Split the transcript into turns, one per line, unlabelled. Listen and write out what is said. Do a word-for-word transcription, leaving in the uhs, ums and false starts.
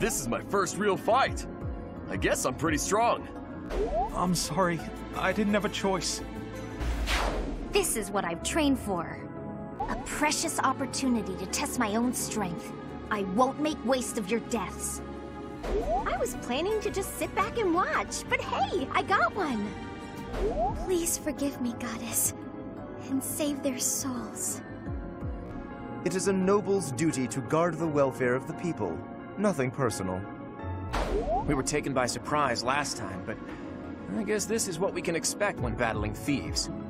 This is my first real fight. I guess I'm pretty strong.
I'm sorry. I didn't have a choice.
This is what I've trained for. A precious opportunity to test my own strength. I won't make waste of your deaths. I was planning to just sit back and watch, but hey, I got one. Please forgive me, Goddess, and save their souls.
It is a noble's duty to guard the welfare of the people. Nothing personal.
We were taken by surprise last time, but I guess this is what we can expect when battling thieves.